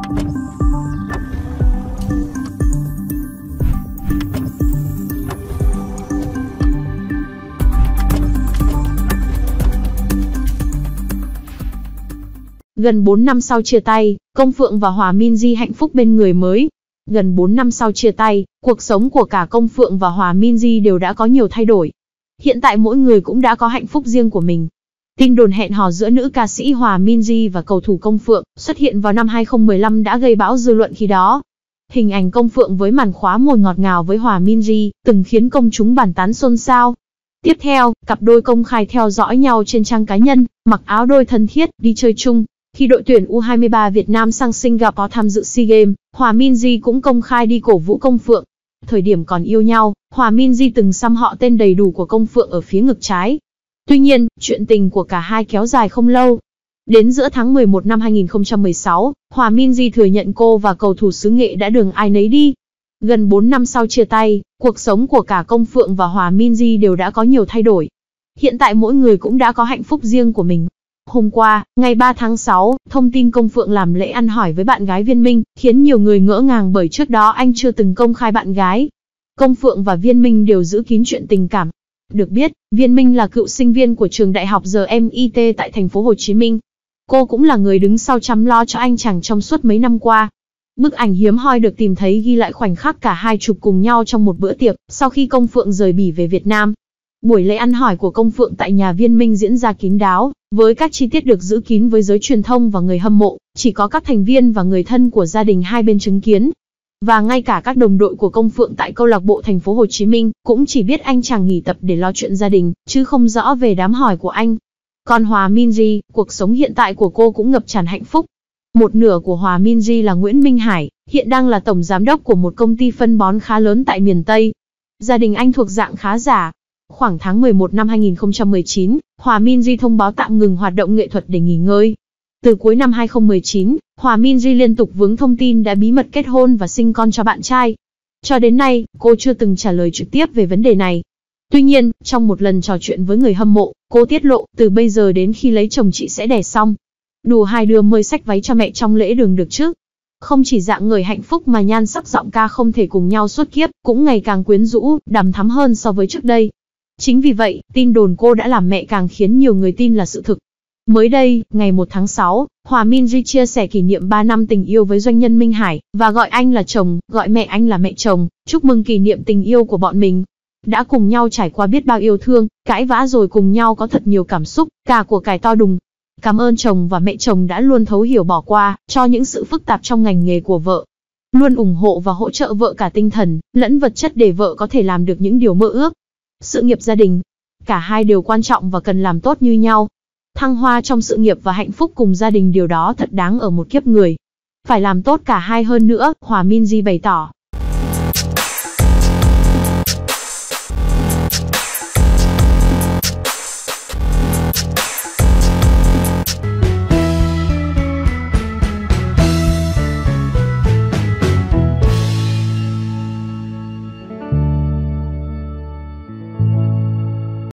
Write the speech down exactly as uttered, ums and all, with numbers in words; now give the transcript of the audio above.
Gần bốn năm sau chia tay, Công Phượng và Hòa Minzy hạnh phúc bên người mới. Gần bốn năm sau chia tay, cuộc sống của cả Công Phượng và Hòa Minzy đều đã có nhiều thay đổi. Hiện tại mỗi người cũng đã có hạnh phúc riêng của mình. Tin đồn hẹn hò giữa nữ ca sĩ Hòa Minzy và cầu thủ Công Phượng xuất hiện vào năm hai không một lăm đã gây bão dư luận khi đó. Hình ảnh Công Phượng với màn khóa môi ngọt ngào với Hòa Minzy từng khiến công chúng bàn tán xôn xao. Tiếp theo, cặp đôi công khai theo dõi nhau trên trang cá nhân, mặc áo đôi thân thiết, đi chơi chung. Khi đội tuyển U hai ba Việt Nam sang Singapore tham dự SEA Games, Hòa Minzy cũng công khai đi cổ vũ Công Phượng. Thời điểm còn yêu nhau, Hòa Minzy từng xăm họ tên đầy đủ của Công Phượng ở phía ngực trái. Tuy nhiên, chuyện tình của cả hai kéo dài không lâu. Đến giữa tháng mười một năm hai nghìn không trăm mười sáu, Hòa Minzy thừa nhận cô và cầu thủ xứ Nghệ đã đường ai nấy đi. Gần bốn năm sau chia tay, cuộc sống của cả Công Phượng và Hòa Minzy đều đã có nhiều thay đổi. Hiện tại mỗi người cũng đã có hạnh phúc riêng của mình. Hôm qua, ngày ba tháng sáu, thông tin Công Phượng làm lễ ăn hỏi với bạn gái Viên Minh, khiến nhiều người ngỡ ngàng bởi trước đó anh chưa từng công khai bạn gái. Công Phượng và Viên Minh đều giữ kín chuyện tình cảm. Được biết, Viên Minh là cựu sinh viên của trường đại học giê em i tê tại thành phố Hồ Chí Minh. Cô cũng là người đứng sau chăm lo cho anh chàng trong suốt mấy năm qua. Bức ảnh hiếm hoi được tìm thấy ghi lại khoảnh khắc cả hai chụp cùng nhau trong một bữa tiệc, sau khi Công Phượng rời Bỉ về Việt Nam. Buổi lễ ăn hỏi của Công Phượng tại nhà Viên Minh diễn ra kín đáo, với các chi tiết được giữ kín với giới truyền thông và người hâm mộ, chỉ có các thành viên và người thân của gia đình hai bên chứng kiến. Và ngay cả các đồng đội của Công Phượng tại câu lạc bộ thành phố Hồ Chí Minh cũng chỉ biết anh chàng nghỉ tập để lo chuyện gia đình, chứ không rõ về đám hỏi của anh. Còn Hòa Minzy, cuộc sống hiện tại của cô cũng ngập tràn hạnh phúc. Một nửa của Hòa Minzy là Nguyễn Minh Hải, hiện đang là tổng giám đốc của một công ty phân bón khá lớn tại miền Tây. Gia đình anh thuộc dạng khá giả. Khoảng tháng mười một năm hai nghìn không trăm mười chín, Hòa Minzy thông báo tạm ngừng hoạt động nghệ thuật để nghỉ ngơi. Từ cuối năm hai không một chín, Hòa Minzy liên tục vướng thông tin đã bí mật kết hôn và sinh con cho bạn trai. Cho đến nay, cô chưa từng trả lời trực tiếp về vấn đề này. Tuy nhiên, trong một lần trò chuyện với người hâm mộ, cô tiết lộ, từ bây giờ đến khi lấy chồng chị sẽ đẻ xong. Đùa hai đứa mới xách váy cho mẹ trong lễ đường được chứ. Không chỉ dạng người hạnh phúc mà nhan sắc giọng ca không thể cùng nhau suốt kiếp, cũng ngày càng quyến rũ, đằm thắm hơn so với trước đây. Chính vì vậy, tin đồn cô đã làm mẹ càng khiến nhiều người tin là sự thực. Mới đây, ngày một tháng sáu, Hòa Minzy chia sẻ kỷ niệm ba năm tình yêu với doanh nhân Minh Hải, và gọi anh là chồng, gọi mẹ anh là mẹ chồng, chúc mừng kỷ niệm tình yêu của bọn mình. Đã cùng nhau trải qua biết bao yêu thương, cãi vã rồi cùng nhau có thật nhiều cảm xúc, cả của cải to đùng. Cảm ơn chồng và mẹ chồng đã luôn thấu hiểu bỏ qua, cho những sự phức tạp trong ngành nghề của vợ. Luôn ủng hộ và hỗ trợ vợ cả tinh thần, lẫn vật chất để vợ có thể làm được những điều mơ ước. Sự nghiệp gia đình. Cả hai đều quan trọng và cần làm tốt như nhau. Thăng hoa trong sự nghiệp và hạnh phúc cùng gia đình điều đó thật đáng ở một kiếp người. Phải làm tốt cả hai hơn nữa, Hòa Minzy bày tỏ.